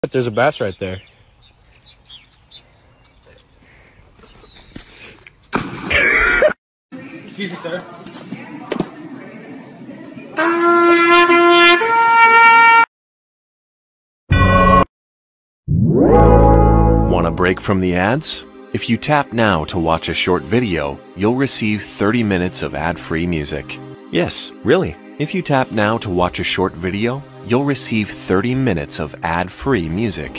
But there's a bass right there. Excuse me, sir. Want a break from the ads? If you tap now to watch a short video, you'll receive 30 minutes of ad-free music. Yes, really. If you tap now to watch a short video, you'll receive 30 minutes of ad-free music.